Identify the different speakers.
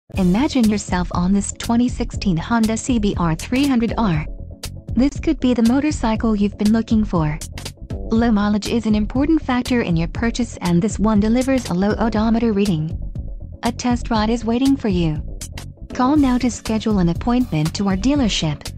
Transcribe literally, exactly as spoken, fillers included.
Speaker 1: Imagine yourself on this twenty sixteen Honda C B R three hundred R. This could be the motorcycle you've been looking for. Low mileage is an important factor in your purchase, and this one delivers a low odometer reading. A test ride is waiting for you. Call now to schedule an appointment to our dealership.